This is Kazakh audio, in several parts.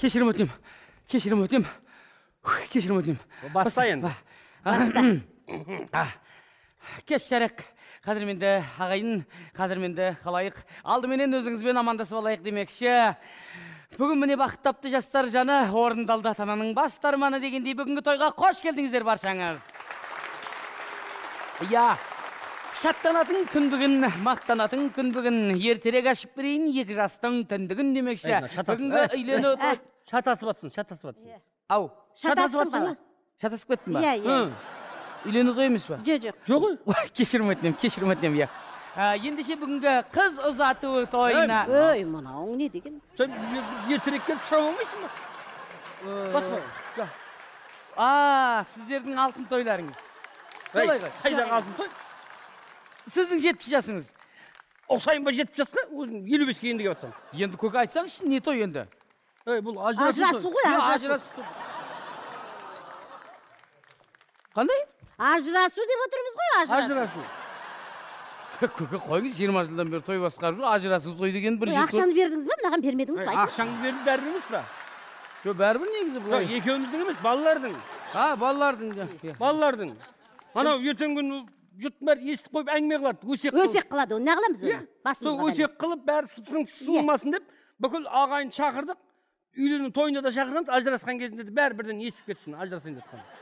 Кешірім өтем. Кешірім өтем. Кешірім өтем. Баста енді. Кеш жарық. Қадірменді ағайын, қадірменді қалайық. Алдыменен өзіңізбен амандасып алайық демекші. Бүгін міне бақыт тапты жастар жаны орындалды ата-ананың басты арманы дегендей бүгінгі тойға қош келдіңіздер баршаңыз. Я, шаттанатын күн бүгін, мақтанатын күн бүгін, ертерек ашып берейін екі жастың түндігін демекші. Бүгінгі үйлену той. Шатасып атсың. Ау, шатасып атсың. Шатасып кеттің ба? Иә. Үйлену той емес па? Жоқ. Жоқ. Кешірім өтінем, я. Ендеше бүгінгі қыз ұзату тойына. Ой, мынауың не деген? Сен ертерек келіп сұрап алмайсың ба? Басқа. Сіздердің алтын тойларыңыз. Солай ғой. Қайдағы алтын той? Сіздің 70 жасыңыз. Ұқсайын ба 70 жасқа? Өзің 55-ге енді кеп атсам. Енді көке айтсаңызшы, не той енді? Бұл ажырасу ғой, ажырасу. Қандай? Ажырасу деп отырмыз ғой, ажырасу. Көке қойыңыз, 20 жылдан бері той басқарып жүр, ажырасу той деген бір жет. Ақшаны бердіңіз ба, мынаған бермедіңіз ба? Ақшаңды берді бәрібір емес па? Жоқ, бәрібір негізі бұл. Екеуміздің емес, балалардың. Балалардың. Анау ертең күн жұрттың бәрі естіп қойып әңгіме қылады, өсек қылады, оны не қыламыз оны? Басымызға өсек қылып, бәрі сыпсың деп, бүкіл ағайын шақырдық, үйлену тойына да шақырдық, ажырасқан кезінде де бәрі бірден естіп кетсін, ажырасайын деп қалды.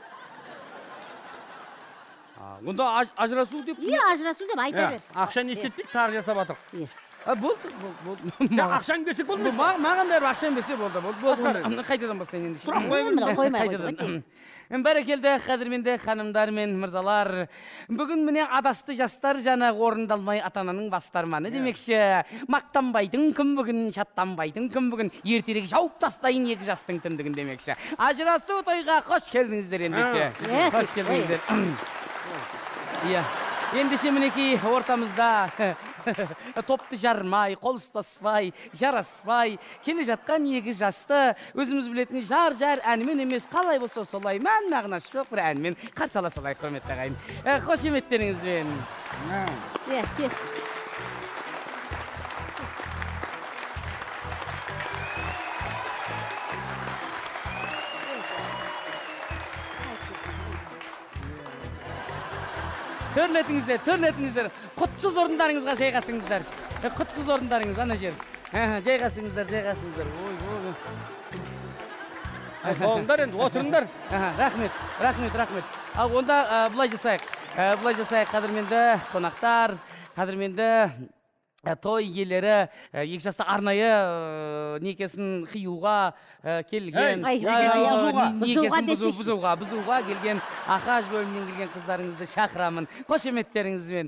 Онда ажырасу деп? Ажырасу деп айта бер. Ақшаны естетпейді, тағы жасап атық. Болды. Ақшаны берсек болды. Маған бәрі ақшаны берсе болды. Қайтадан бастайын енді. Сұрақ қоймай қоймай. Бәрекелді қадірменді ханымдар мен мырзалар. Бүгін міне адасты жастар жаны орындалмай ата-ананың басты арманы демекші. Мақтанбайтын күн бүгін, шаттанбайтын күн бүгін, ертерек жауып тастайын екі жастың түндігін демекші. Ажырасу тойға қош келдіңіздер ендеше. Қош келдіңіздер. Иә. Ендеше мінекей ортамызда топты жармай, қол ұстаспай, жараспай, келе жатқан екі жасты өзіміз білетін жар әнімен емес, қалай болса солай, мән мағынасы жоқ бір әнімен қарсы ала салайық, құрметті ағайын. Қошеметтеріңізбен. Иә, кес. Төрлетіңіздер. Құтсыз орындарыңызға жайғасыңыздар. Құтсыз орындарыңыз, ана жер. Жайғасыңыздар. Болыңдар енді, отырыңдар. Рахмет. Ал онда бұлай жасайық, қадірменді қонақтар, қадірменді той иелері, екі жасты арнайы некесін қиюға келген, некесін бұзуға келген, Ақаш бөлімінен келген қыздарыңызды шақырамын. Қошеметтеріңізбен.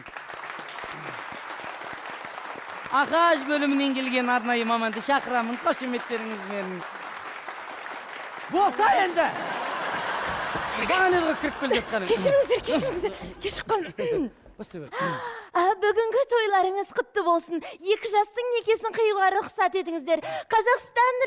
Ақаш бөлімінен келген арнайы маманды шақырамын. Қошеметтеріңізбен. Болса енді! Баған елгі кіріп көл жетқаны. Кешіріңіздер, кешіп қалым. Бүгінгі тойларыңыз құтты болсын. Екі жастың некесін қиюға рұқсат етіңіздер. Қазақстан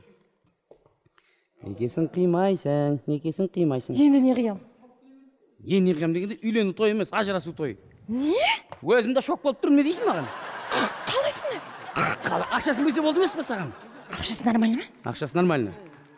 Некесін қимайсың. Енді не қиям? Не қиям дегенде үйлену той емес, ажырасу той. Не? Өзімді шок болып тұрмын, не дейсің маған? Қалайсың? Ақшасын берсе болды емес пе саған? Ақшасы нормально ма? Ақшасы нормально.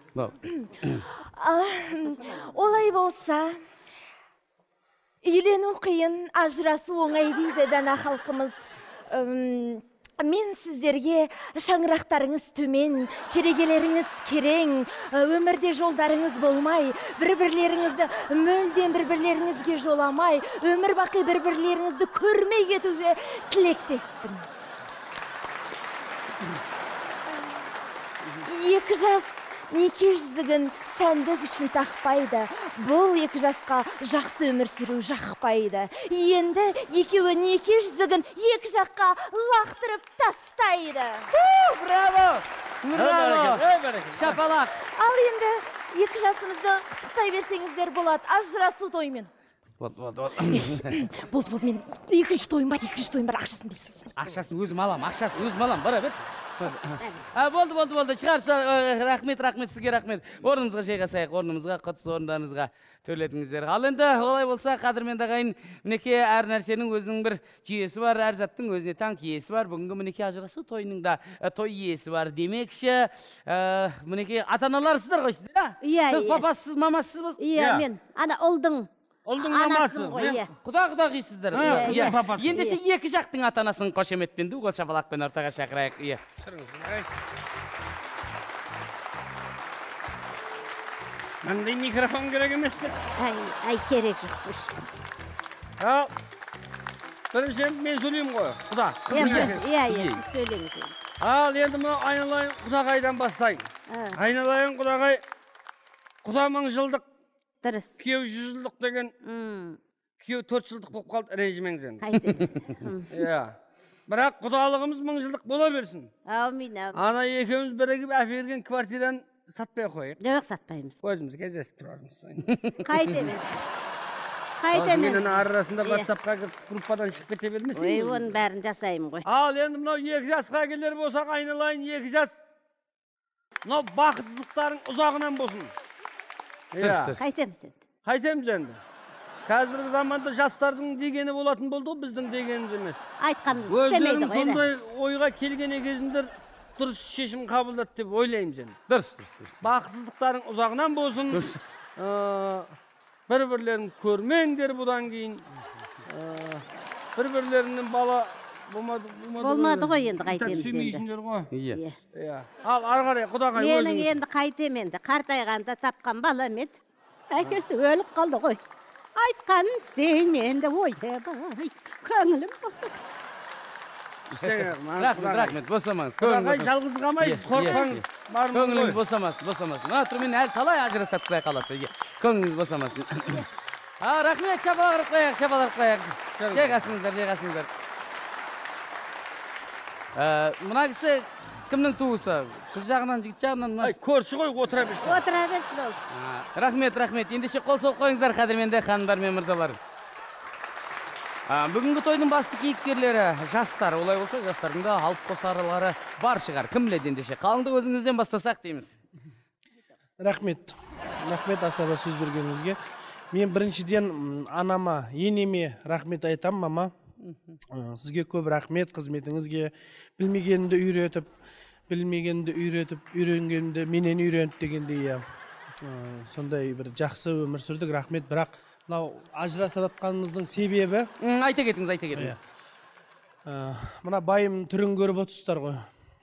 Олай болса, үйлену қиын, ажырасу оңай дейді дана халқымыз. Мен сіздерге шаңырақтарыңыз төмен, керегелеріңіз керең, өмірде жолдарыңыз болмай, бір-бірлеріңізді мүлден бір-бірлеріңізге жоламай, өмір бақи бір-бірлеріңізді көрмей кетуге тілектеспін. Екі жас неке жүзігін сәндік үшін тақпайды. Бұл екі жасқа жақсы өмір сүру жақпайды. Енді екеуі неке жүзігін екі жаққа лақтырып тастайды. Браво! Шапалақ! Ал енді екі жасымызды құттықтай берсеңіздер болады, ажырасу тоймен. Болды. Болды, мен екінші тойым бар, ақшасын берсеңіз. Ақшасын өзім алам, бара берші. Болды. Шығарса, рахмет, сізге рахмет. Орнымызға жайғасайық, құтсыз орындарыңызға төрлетіңіздер. Ал енді олай болса, қадірменді ағайын, мінекей әр нәрсенің өзінің бір жүйесі бар, әр заттың өзіне тән киесі бар. Бүгінгі мінекей ажырасу тойының да той иесі бар. Демекші, мінекей ата-аналарсыздар ғой сіздер, Иә, сіз иә. папасыз, мамасыз болсын. Иә, мен ана ұлдың мамасы. анасымын ғой, иә. Құда қисіздер. Иә, папасы. Ендеше екі жақтың ата-анасын қошеметтенді, қол шапалақпен ортаға шақырайық. Иә. Мындай микрофон керек емес пе? Ай, керек жоқ. Ал, бірінші мен сөйлеймін ғой, құда. Иә, сіз сөйлеңіз. Ал, енді мұны айналайын құдағайдан бастайын. Айналайын құдағай, құда 1000 жылдық, Дұрыс. күйеу 100 жылдық деген, күйеу 4 жылдық болып қалды, ренжімеңіз енді. Иә. Бірақ құдалығымыз 1000 жылдық бола берсін. Аумин. Ана екеуміз бірігіп әперген квартираны сатпай қойып. Жоқ, сатпаймыз. Өзіміз кездесіп тұрармыз. Қайтемін. Менің арасында WhatsApp-қа группадан шығып кете бермесін. Ой, оның бәрін жасаймын ғой. Ал енді мынау 2 жасқа келер болсақ, айналайын 2 жас. Мынау бақытсыздықтарың ұзағынан болсын. Қайтеміз енді. Қайтеміз енді. Қазіргі заманда жастардың дегені болатын болды ғой, біздің дегеніміз емес. Айтқанымыз істемейді Өздерің ғой. сондай ойға келген кезіндер дұрыс шешім қабылдады деп ойлаймыз енді. Дұрыс. Бақытсыздықтарың ұзағынан болсын. Бір-бірлерін көрмеңдер бұдан кейін. Бір-бірлерінің бала болмады ғой енді, қайтеміз енді. Сүймейсіңдер ғой. Иә. Ал, ары қарай, құдағай өзіңіз. Менің енді қайтем енді, қартайғанда тапқан балам еді. Әкесі өліп қалды ғой. Айтқанын істеймен де ойдабай, көңілім босады. Рахмет, босамаңыз. Құдағай жалғыз қалмайсыз, қорқпаңыз. Көңіліңіз босамасын. Тұрмен әлі талай ажырасып қоя қаласы. Көңіліңіз босамасын. Рахмет, шапалақ қояйық. Жайғасыңыздар. Мына кісі кімнің туысы? Қыз жағынан, жігіт жағынан? Көрші ғой, отыра берсін. Отыра берсін ол. Рахмет. Ендеше қол соғып қойыңыздар, қадірменді ханымдар мен мырзалар. Бүгінгі тойдың басты кейіпкерлері жастар. Олай болса, жастардың да алып қосарлары бар шығар. Кім біледі ендеше? Қалыңды өзіңізден бастасақ дейміз. Рахмет асаба сөз бергеніңізге. Мен біріншіден анама, енеме рахмет айтам, мама. Сізге көп рахмет қызметіңізге. Білмегенімді үйретіп, үйренгенімді менен үйреніп дегендей. Сондай бір жақсы өмір сүрдік, рахмет. Бірақ мынау ажырасып жатқанымыздың себебі. Айта кетіңіз. Мына байым түрін көріп отырсыздар ғой.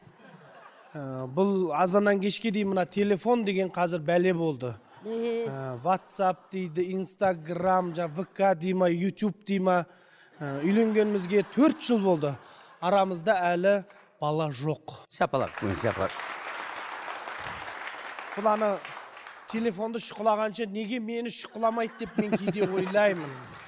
Бұл азаннан кешке дейін мына телефон деген қазір бәле болды. WhatsApp дейді, Instagram, VK дейма, YouTube дейма. Үйленгенімізге 4 жыл болды. Арамызда әлі бала жоқ. Шапалақ. Бұл аны телефонды шұқылағанша неге мені шұқыламайды деп мен кейде ойлаймын.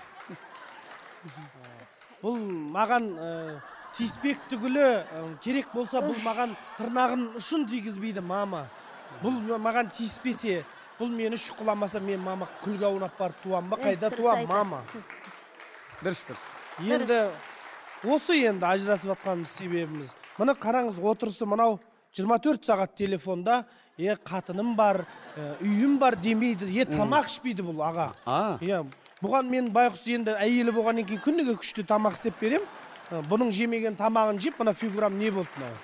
Бұл маған тиіспек түгілі керек болса, бұл маған тырнағын ұшын тигізбейді, мама. Бұл маған тиіспесе, бұл мені шұқыламаса, мен мама күлге аунап барып туам ба? Қайда туам, мама? Дұрыс. Енді осы енді ажырасып жатқанымыз себебіміз. Мына қараңыз, отырысы мынау 24 сағат телефонда, қатыным бар, үйім бар демейді, тамақ ішпейді бұл аға. Бұған мен байқұс енді әйелі болғаннан кейін күніге күшті тамақ істеп берем. Бұның жемеген тамағын жеп, мына фигурам не болды мынау?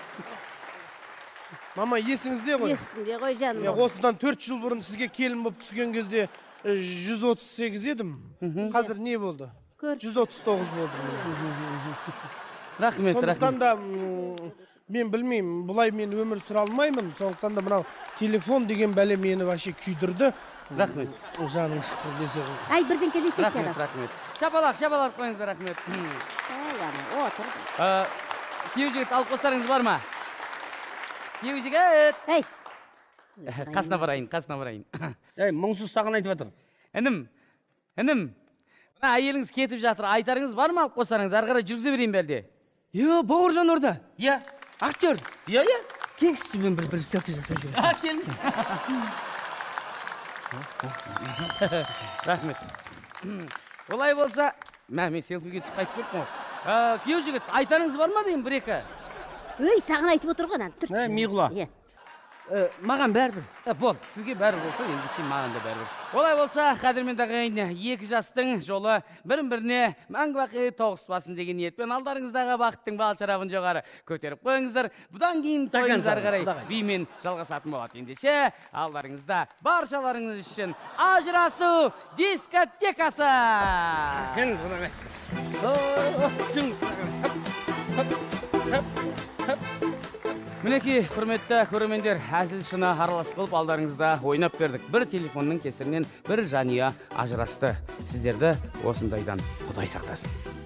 Мама, есіңізде ғой? Есімде ғой жаным. Осыдан 4 жыл бұрын сізге келін болып түскен кезде 138 едім. Қазір не болды? 139 болды. Рахмет. Сондықтан да мен білмеймін, бұлай мен өмір сүре алмаймын. Сондықтан да мынау телефон деген бәле мені вообще күйдірді. Рахмет. Жаның шықты десе ғой. Ай, бірден келесек жарам. Рахмет. Шапалақ қойыңыздар, рахмет. Отыр. Күйеу жігіт алып қосарыңыз бар ма? Күйеу жігіт. Қасына барайын. Мұңсыз саған айтып жатыр. Інім. Әйеліңіз кетіп жатыр, айтарыңыз бар ма алып қосарыңыз? Ары қарай жүргізе берейін бәлде. Бауыржан орда. Актер. Келіңіз сізбен бір селфи жасап жүрейік. Келіңіз. Рахмет. Олай болса, мен селфиге түсіп қайтып кеттім ғой. Күйеу жігіт, айтарыңыз бар ма деймін, бір-екі? Өй, саған айтып отырған ана, тұршы. Миғұла. Иә. Маған бәрібір. Болды, сізге бәрі болса, енді сен маған да бәрі. Олай болса, қадірменді ағайын, екі жастың жолы бірін-біріне мәңгі бақи тоғыспасын деген ниетпен алдарыңыздағы бақыттың бал шарабын жоғары көтеріп қойыңыздар. Бұдан кейін тойыңыздар қарай бимен жалғасатын болады. Ендеше алдарыңызда баршаларыңыз үшін ажырасу дискотекасы. Мінеки, құрметті көрермендер, әзіл шыны аралас қылып алдарыңызда ойнап бердік. Бір телефонның кесірінен бір жанұя ажырасты. Сіздерді осындайдан Құдай сақтасын.